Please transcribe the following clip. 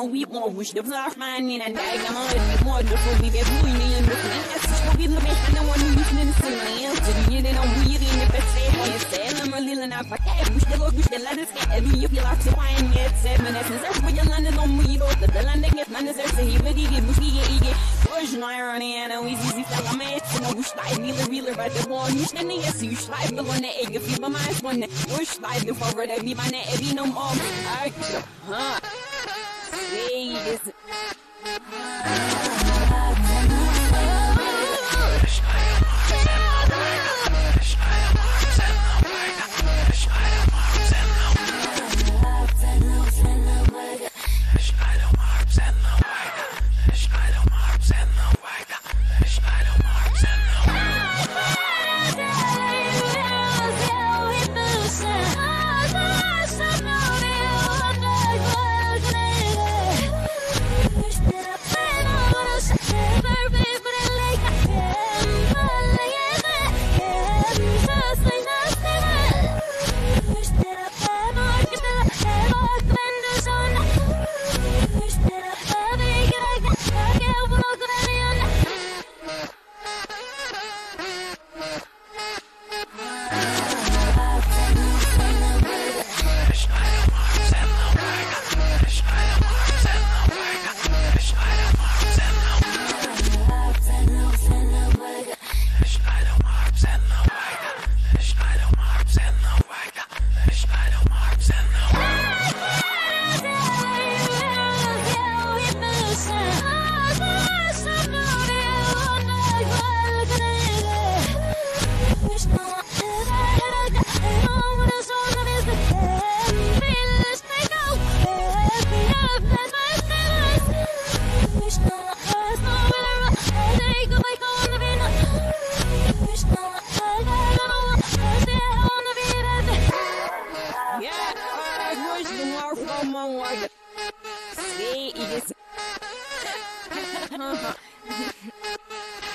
we won't wish the block man in a diamond. More the food we get moving in the place. We the best and one listening to me. You know, we in the best say, I'm a little enough. I wish the Lord wish the letters get heavy. You feel like to wine yet 7 minutes. When you landed on me, the land that gets man is there. He would eat Iggy. Version Ariana, we easy fella mates. No, wish I reeler by the one. You stand the yes, you slide the one that egg if you my one. Wish I the forward, I be my net, every no more. Huh? Please. See,